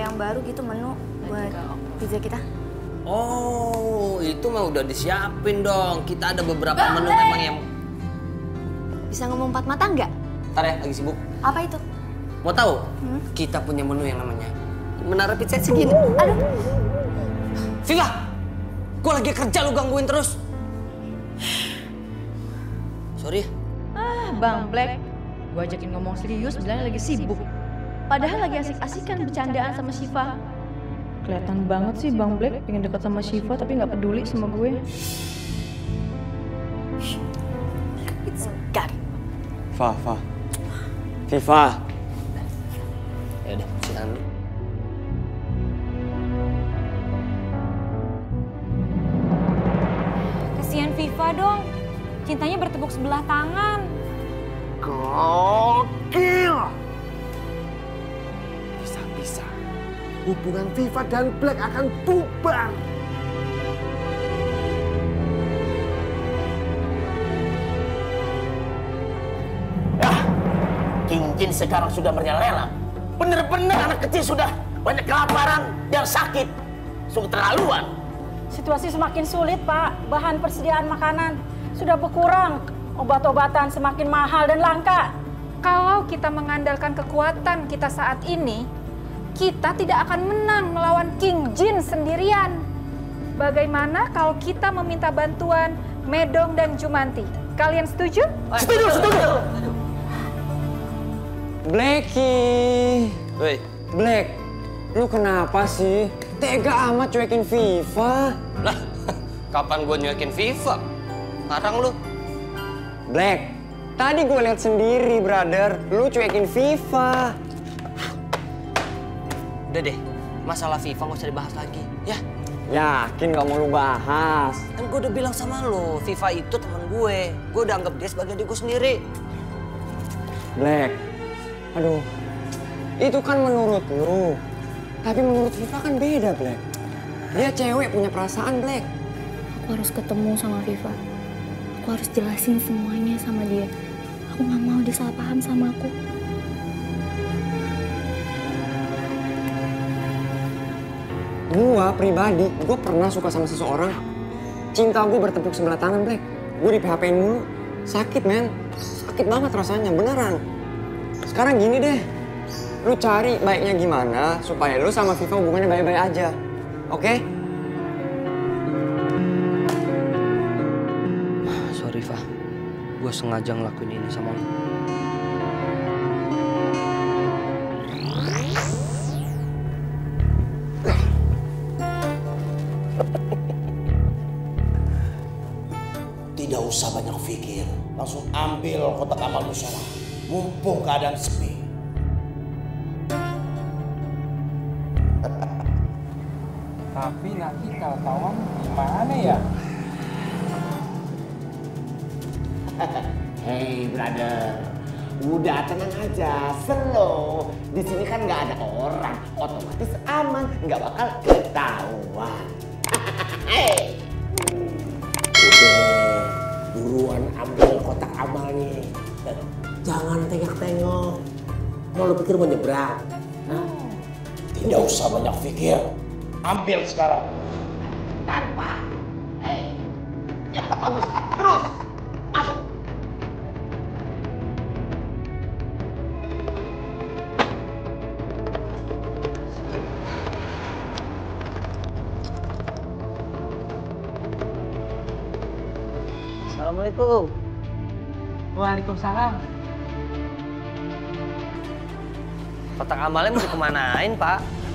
yang baru gitu menu buat pizza kita. Oh, itu mah udah disiapin dong. Kita ada beberapa menu memang yang... Bisa ngomong empat mata nggak? Ntar ya, lagi sibuk. Apa itu? Mau tahu? Kita punya menu yang namanya Menara Pizza segini. Aduh. Viva! Gue lagi kerja, lu gangguin terus. Sorry. Bang Black, gue ajakin ngomong serius, bilangnya lagi sibuk. Padahal lagi asik-asikan bercandaan sama Syifa. Kelihatan banget sih Bang Black pengen dekat sama Syifa tapi nggak peduli sama gue. It's God. Viva. Ya udah, silakan dulu. Kasihan Viva dong. Cintanya bertepuk sebelah tangan. Gokil! Bisa-bisa hubungan Viva dan Black akan bubar. King Jin sekarang sudah merajalela. Bener-bener anak kecil sudah banyak kelaparan dan sakit. Sungguh terlaluan. Situasi semakin sulit, Pak. Bahan persediaan makanan sudah berkurang. Obat-obatan semakin mahal dan langka. Kalau kita mengandalkan kekuatan kita saat ini, kita tidak akan menang melawan King Jin sendirian. Bagaimana kalau kita meminta bantuan Medong dan Jumanti? Kalian setuju? Setuju. Blackie. Woi. Black, lu kenapa sih? Tega amat cuekin Viva. Lah, kapan gue nyuekin Viva? Ngarang lu. Black, tadi gue lihat sendiri, brother. Lu cuekin Viva. Udah deh, masalah Viva gak usah dibahas lagi, ya? Yakin gak mau lu bahas? Kan gue udah bilang sama lu, Viva itu temen gue. Gue udah anggap dia sebagai adik gue sendiri. Black, aduh, itu kan menurut lu. Tapi menurut Viva kan beda, Black. Dia cewek punya perasaan, Black. Aku harus ketemu sama Viva. Aku harus jelasin semuanya sama dia. Aku nggak mau dia salah paham sama aku. Gua pribadi, gue pernah suka sama seseorang. Cinta gue bertepuk sebelah tangan, Black. Gue di PHP-in mulu. Sakit, men. Sakit banget rasanya, beneran. Sekarang gini deh. Lu cari baiknya gimana supaya lu sama Viva hubungannya baik-baik aja. Oke? Sorry, Viva. Gue sengaja ngelakuin ini sama lu. Tidak usah banyak pikir. Langsung ambil kotak amalmu sana. Mumpung keadaan sepi. Tapi nanti kalau tawan gimana ya? Hey brother, udah tenang aja, slow. Di sini kan nggak ada orang, otomatis aman, nggak bakal ketahuan. Hey, udah buruan ambil kotak amalnya. Jangan tengok-tengok. Mau lu pikir mau nyebrang? Tidak usah banyak pikir. Ambil sekarang. Tanpa. Hey, ya bagus. Terus masuk. Assalamualaikum. Waalaikumsalam. Kotak amalnya mau dikemanain, Pak?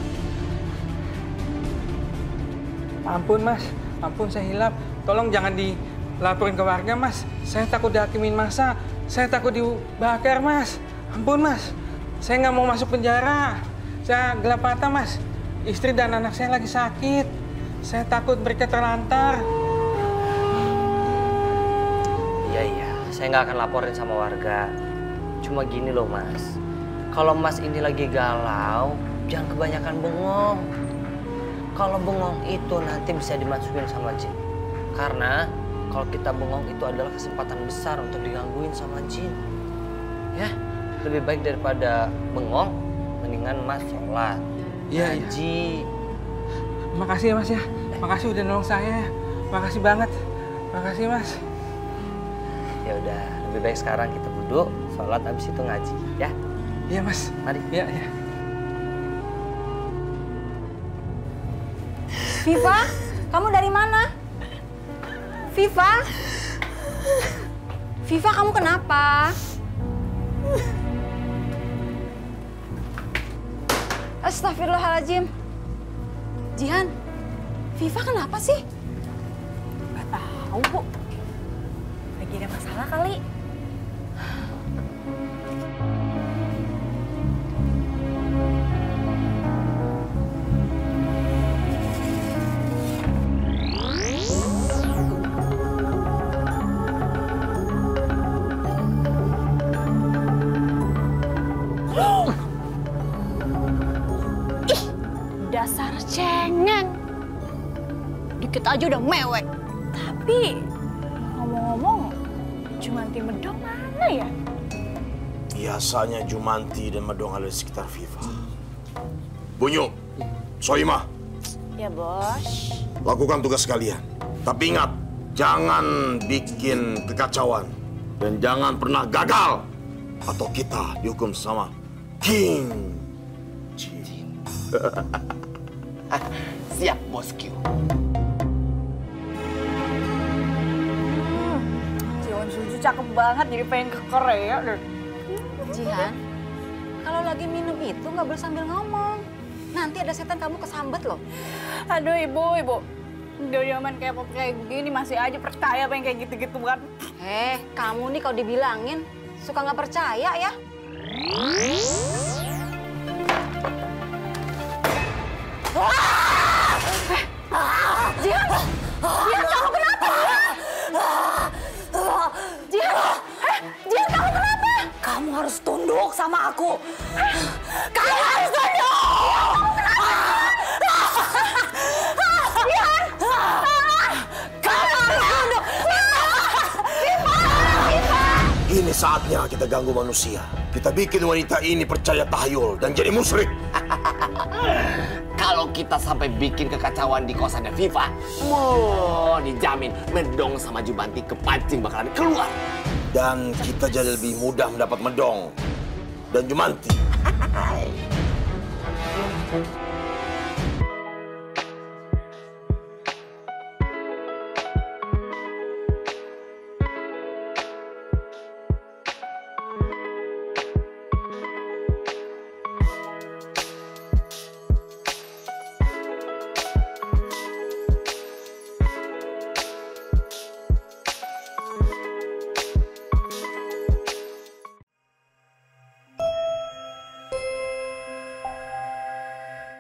Ampun mas, ampun saya hilap. Tolong jangan dilaporin ke warga mas. Saya takut dihakimin masa. Saya takut dibakar mas. Ampun mas, saya nggak mau masuk penjara. Saya gelap mata mas. Istri dan anak saya lagi sakit. Saya takut mereka terlantar. Iya, saya nggak akan laporin sama warga. Cuma gini loh mas, kalau mas ini lagi galau, jangan kebanyakan bengong. Kalau bengong itu nanti bisa dimasukin sama jin. Karena kalau kita bengong itu adalah kesempatan besar untuk digangguin sama jin. Ya, lebih baik daripada bengong, mendingan mas sholat. Iya. ngaji. Makasih ya Mas ya. Makasih udah nolong saya. Makasih banget. Makasih Mas. Ya udah, lebih baik sekarang kita duduk, sholat, habis itu ngaji, ya? Iya Mas. Mari. Iya, iya. Viva, kamu dari mana? Viva? Viva, kamu kenapa? Astagfirullahaladzim. Jihan, Viva kenapa sih? Gak tahu, Bu. Lagi ada masalah kali. Dasar cengeng. Dikit aja udah mewek. Tapi ngomong-ngomong, Jumanti Medong mana ya? Biasanya Jumanti dan Medong ada di sekitar Viva. Bunyu, Soimah. Ya, Bos. Lakukan tugas kalian. Tapi ingat, jangan bikin kekacauan. Dan jangan pernah gagal. Atau kita dihukum sama King Jin. Siap, Bosku. Jihan Suju cakep banget, jadi pengen ke Korea deh. Jihan, kalau lagi minum itu nggak boleh sambil ngomong. Nanti ada setan kamu kesambet loh. Aduh, Ibu. Udah zaman kayak pop kayak gini masih aja percaya pengen kayak gitu-gituan. Kamu nih kalau dibilangin suka nggak percaya ya? Jihan, kamu kenapa? Jihan, kamu kenapa? Kamu harus tunduk sama aku. Kamu harus tunduk! Jihan! Kamu harus tunduk! Ini saatnya kita ganggu manusia. Kita bikin wanita ini percaya tahayul dan jadi musyrik. Kalau kita sampai bikin kekacauan di kosannya Viva, dijamin Medong sama Jumanti kepancing bakalan keluar. Dan kita jadi lebih mudah mendapat Medong dan Jumanti.